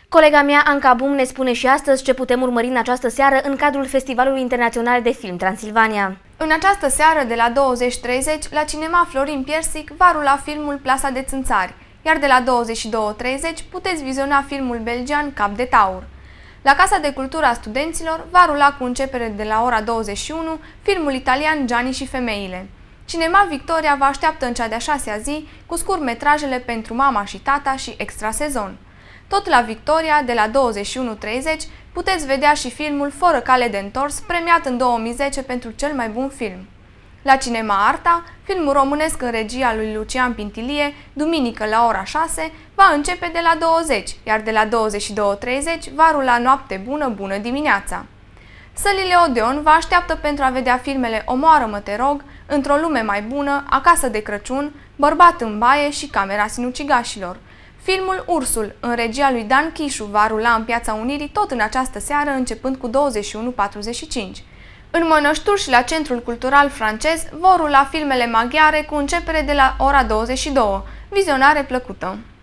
Colega mea, Anca Bum, ne spune și astăzi ce putem urmări în această seară în cadrul Festivalului Internațional de Film Transilvania. În această seară, de la 20:30, la Cinema Florin Piersic va rula filmul Plasa de Țânțari, iar de la 22:30 puteți viziona filmul belgian Cap de Taur. La Casa de Cultură a Studenților va rula cu începere de la ora 21 filmul italian Gianni și femeile. Cinema Victoria vă așteaptă în cea de-a 6-a zi cu scurtmetrajele Pentru mama și tata și Extra sezon. Tot la Victoria, de la 21:30, puteți vedea și filmul Fără cale de întors, premiat în 2010 pentru cel mai bun film. La Cinema Arta, filmul românesc în regia lui Lucian Pintilie, duminică la ora 6, va începe de la 20, iar de la 22:30 va rula Noapte bună, bună dimineața. Sălile Odeon vă așteaptă pentru a vedea filmele Omoară-mă, te rog, Într-o lume mai bună, Acasă de Crăciun, Bărbat în baie și Camera sinucigașilor. Filmul Ursul, în regia lui Dan Chișu, va rula în Piața Unirii tot în această seară, începând cu 21:45. În Mănășturi și la Centrul Cultural Francez vor rula filmele maghiare cu începere de la ora 22. Vizionare plăcută!